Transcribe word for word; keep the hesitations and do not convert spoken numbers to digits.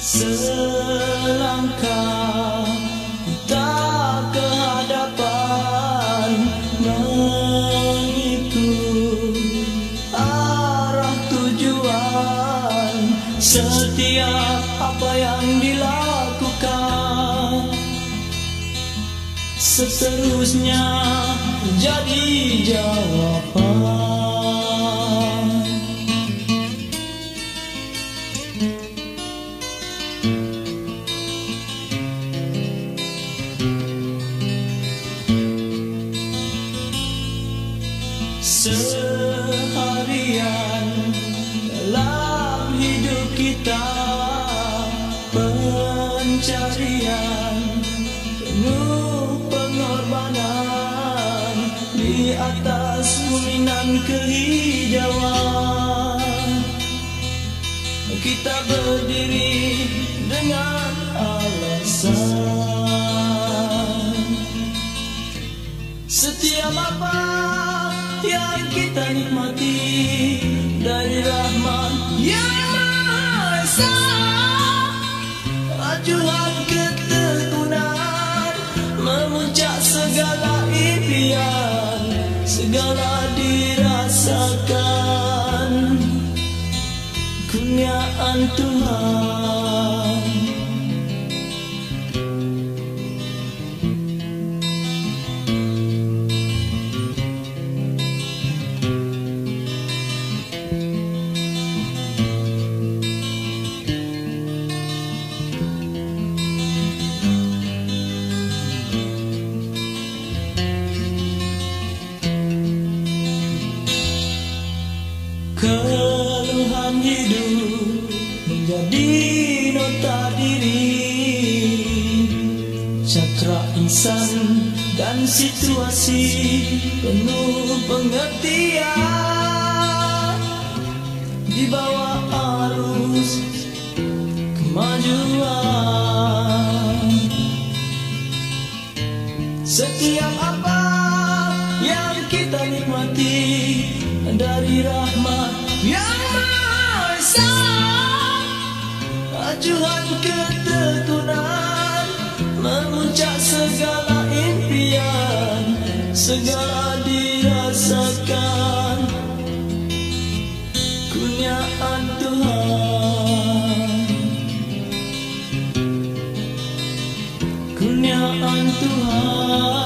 Selangkah kita ke hadapan, mengikut arah tujuan. Setiap apa yang dilakukan seterusnya jadi jawaban. Seharian dalam hidup kita, pencarian penuh pengorbanan di atas guminan kehijauan. Kita berdiri dengan alasan. Setiap apa yang kita nikmati dari rahmat Yang Maha Esa, acuan ketekunan memuncak segala impian, segala dirasakan kurniaan Tuhan. Keluhan hidup menjadi nota diri, cakra insan dan situasi penuh pengertian di bawah arus kemajuan. Setiap apa yang kita nikmati dari rahmat Yang Maha Esa, acuan ketekunan memuncak segala impian, segala dirasakan kurniaan Tuhan, kurniaan Tuhan.